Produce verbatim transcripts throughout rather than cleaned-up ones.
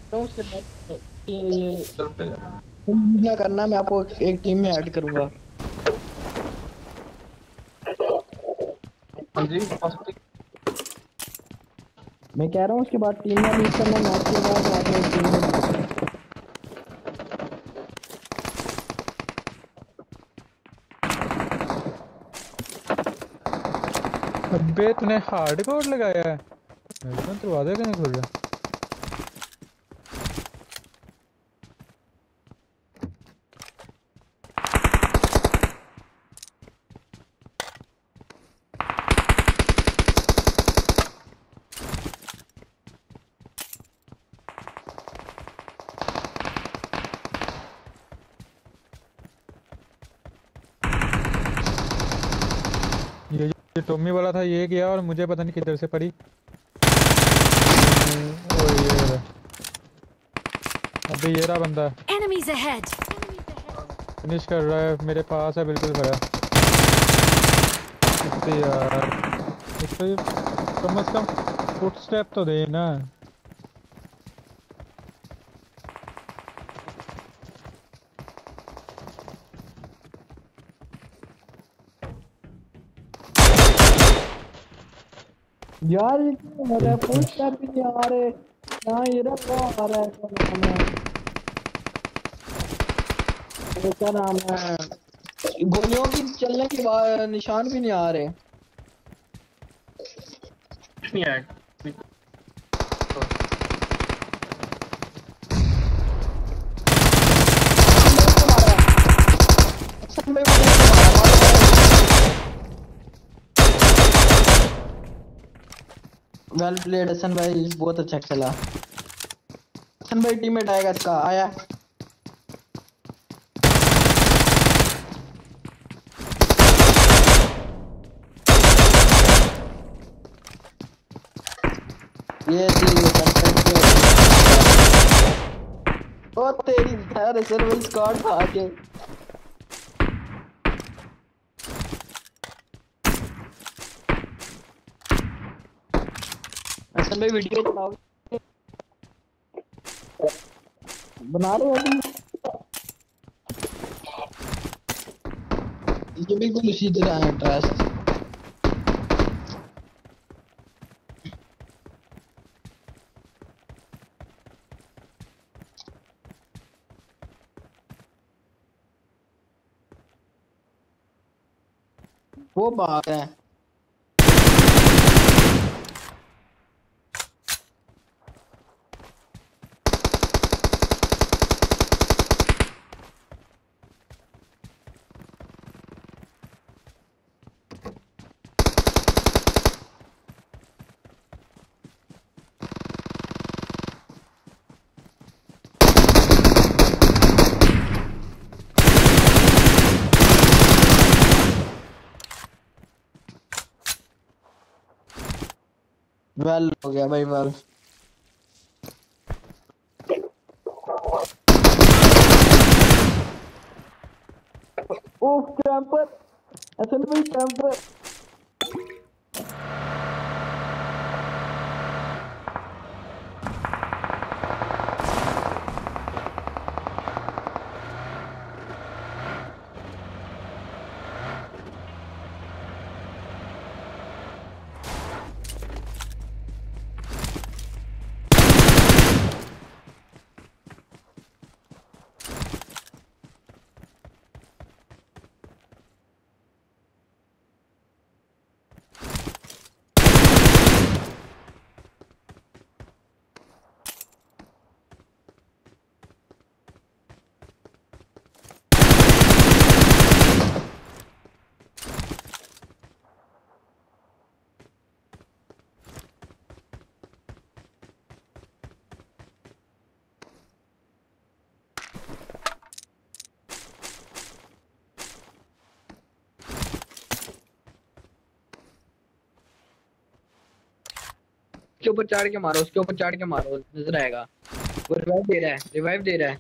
तो उसके बाद ये ये तुम क्या करना, मैं आपको एक टीम में ऐड करूंगा। हाँ जी फर्स्ट। मैं कह रहा हूँ उसके बाद टीम में लीव करना, मैच के बाद मैं आपको एक टीम में ऐड करूंगा। अबे तूने हार्ड कोड लगाया है? मेरे को दरवाजा क्यों नहीं खुल रहा? ये ये टॉमी वाला था, ये गया और मुझे पता नहीं किधर से पड़ी। ओ ये रहा। अबे ये रहा बंदा, Enemies ahead! फिनिश कर रहा है, मेरे पास है बिल्कुल खड़ा। अबे यार, एक तो ये कम से कम फुटस्टेप तो दे ना। यार ये क्या हो रहा है, पोस्ट कर भी नहीं आ रहे। यहाँ ये रहा, क्या आ रहा है, क्या नाम है, ये क्या नाम है, गोलियों की चलने के बाद निशान भी नहीं आ रहे। नहीं आया। मेरे को मारा है, अक्सर मेरे को मेरे को मारा, मारो मारो। वेल प्लेड हसन भाई, बहुत अच्छा खेला। हसन भाई टीममेट आएगा इसका, आया। ये थी वो कंटेंट पे। ओ तेरी यार, हसन भाई स्क्वाड था आके। हसन भाई वीडियो बनाओ, बना रहे हो अभी? ये बिल्कुल उसी तरह है ट्रस्ट। वो बात है। वेल हो गया भाई, वेल। ओ कैंपर, असल में कैंपर। उसके ऊपर चढ़ के मारो, उसके ऊपर चढ़ के मारो, नजर आएगा। वो रिवाइव दे रहा है, रिवाइव दे रहा है।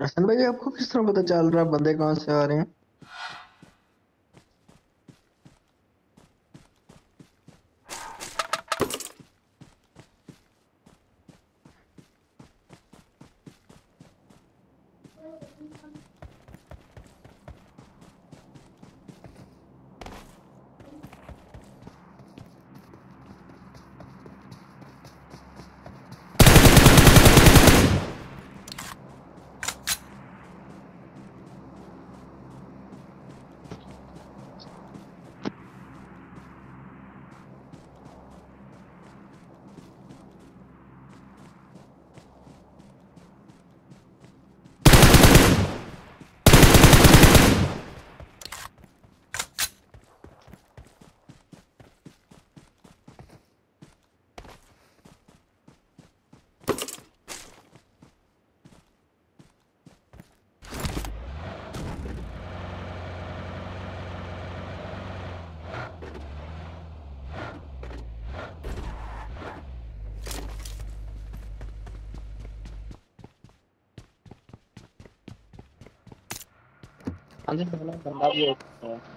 हसन भाई आपको किस तरह पता चल रहा है बंदे कहाँ से आ रहे हैं? अंदर बंदा भी है।